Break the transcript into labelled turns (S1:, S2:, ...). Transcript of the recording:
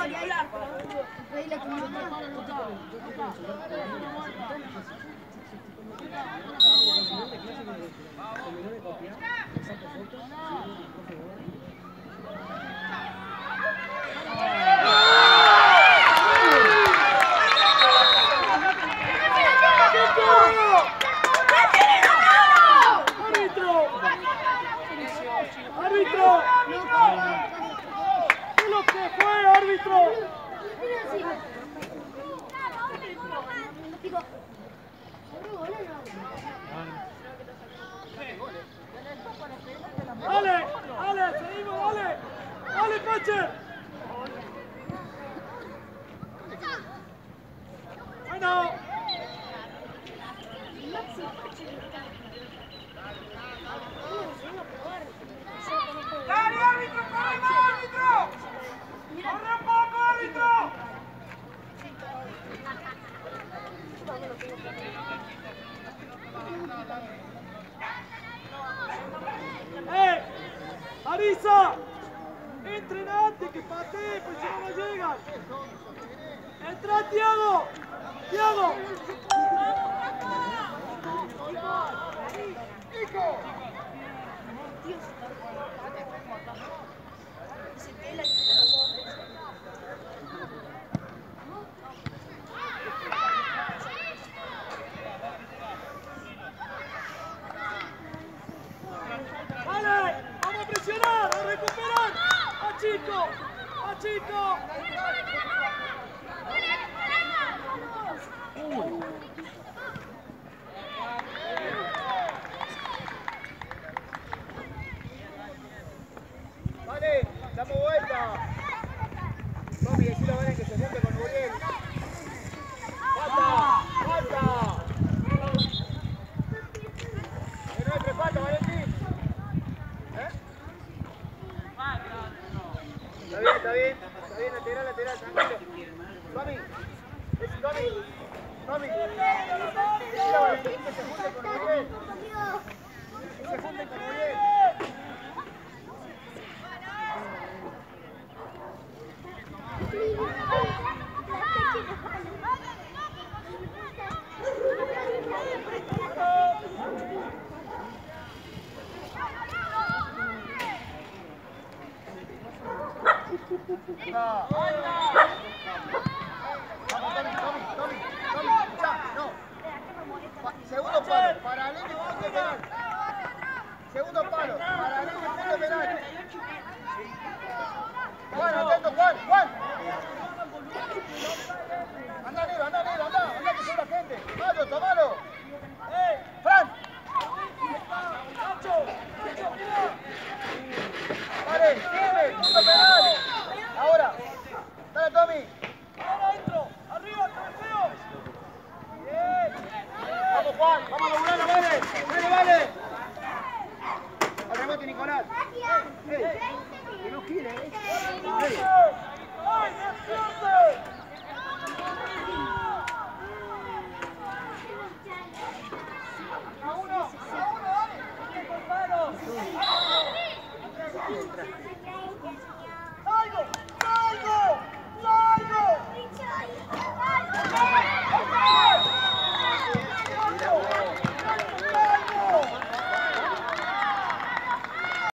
S1: Pedile a tu mamá.
S2: ¡Árbitro! ¿Qué es lo que fue, árbitro? ¡Dale! ¡Dale! ¡Seguimos! ¡Dale! ¡Dale, Pache! ¡Bueno!
S3: ¡Dale, árbitro! ¡Corre más, árbitro! ¡Corre un poco, árbitro!
S2: ¡Arisa! ¡Entren antes que patee, pues si no, no llegan! ¡Entra, Tiago! ¡Tiago!
S3: ¡Nico!
S2: ¡Vale! ¡Vamos a presionar! ¡A recuperar! ¡A Chico! ¡A Chico!
S3: Vale, damos vuelta. Tommy, decile a Valen que se junte con Uriel. ¡Falta! ¡Falta! Que no entre falta, Valentín. Está bien, está bien. Está bien, lateral, lateral, tranquilo. Tommy. Tommy. Tommy. Decile a Valentín que se junte con Uriel. Que se junte con Uriel. Segundo palo, paralelo y punto penal. Segundo palo, paralelo y punto penal. Juan, atento, Juan, Juan. Anda, negro, anda, negro, anda que son la gente. Tomalo, tomalo. Fran. Vale, sigue, punto penal. Ahora, dale, Tommy.
S2: ¡Adentro! ¡Arriba, cabeceo!
S3: Vamos, Juan, vamos a lograr, vale. Vale, vale. Al rebote, Nicolás. Que no quiere,
S2: ¡Ay, defiende! ¡A uno, dale! ¡Por mano!